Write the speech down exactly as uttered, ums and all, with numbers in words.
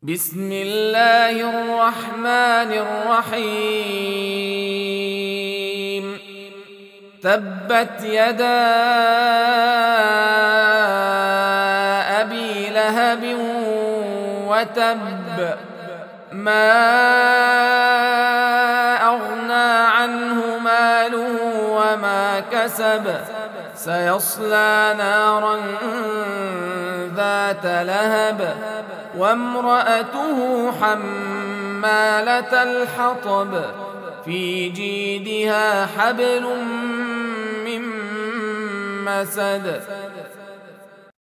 بسم الله الرحمن الرحيم. تبت يدا أبي لهب وتب، ما أغنى عنه ماله وما كسب، سيصلى نارا ذات لهب وامرأته حمالة الحطب، في جيدها حبل من مسد.